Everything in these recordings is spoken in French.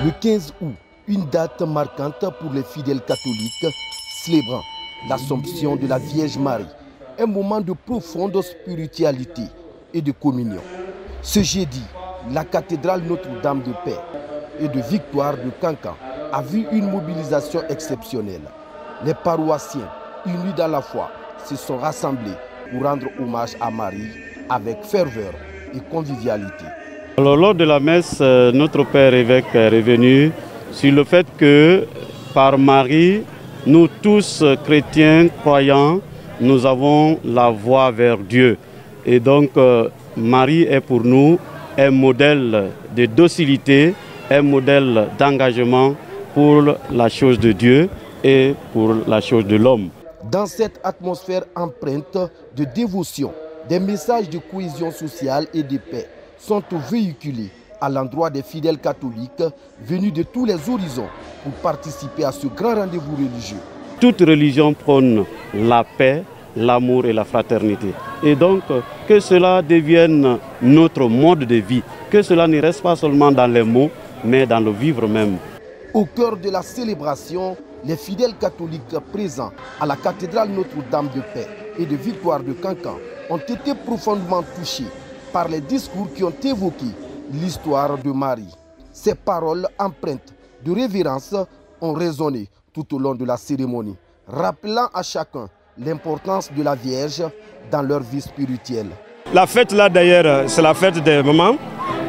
Le 15 août, une date marquante pour les fidèles catholiques célébrant l'Assomption de la Vierge Marie, un moment de profonde spiritualité et de communion. Ce jeudi, la cathédrale Notre-Dame de Paix et de Victoire de Cancan a vu une mobilisation exceptionnelle. Les paroissiens, unis dans la foi, se sont rassemblés pour rendre hommage à Marie avec ferveur et convivialité. Alors, lors de la messe, notre Père évêque est revenu sur le fait que par Marie, nous tous chrétiens, croyants, nous avons la voie vers Dieu. Et donc, Marie est pour nous un modèle de docilité, un modèle d'engagement pour la chose de Dieu et pour la chose de l'homme. Dans cette atmosphère empreinte de dévotion, des messages de cohésion sociale et de paix sont véhiculés à l'endroit des fidèles catholiques venus de tous les horizons pour participer à ce grand rendez-vous religieux. Toute religion prône la paix, l'amour et la fraternité. Et donc, que cela devienne notre mode de vie, que cela ne reste pas seulement dans les mots, mais dans le vivre même. Au cœur de la célébration, les fidèles catholiques présents à la cathédrale Notre-Dame de Paix et de Victoire de Cancan ont été profondément touchés par les discours qui ont évoqué l'histoire de Marie. Ces paroles empreintes de révérence ont résonné tout au long de la cérémonie, rappelant à chacun l'importance de la Vierge dans leur vie spirituelle. La fête là d'ailleurs, c'est la fête des mamans.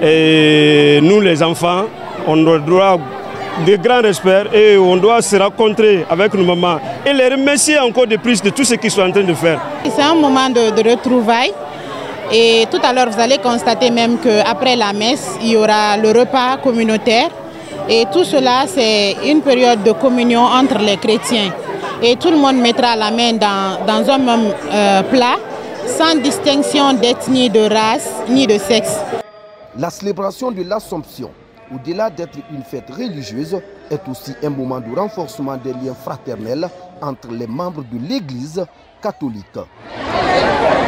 Et nous les enfants, on doit de grands respect et on doit se rencontrer avec nos mamans et les remercier encore de plus de tout ce qu'ils sont en train de faire. C'est un moment de retrouvailles et tout à l'heure vous allez constater même qu'après la messe, il y aura le repas communautaire et tout cela c'est une période de communion entre les chrétiens et tout le monde mettra la main dans un même plat sans distinction d'ethnie, de race ni de sexe. La célébration de l'Assomption, au-delà d'être une fête religieuse, est aussi un moment de renforcement des liens fraternels entre les membres de l'Église catholique.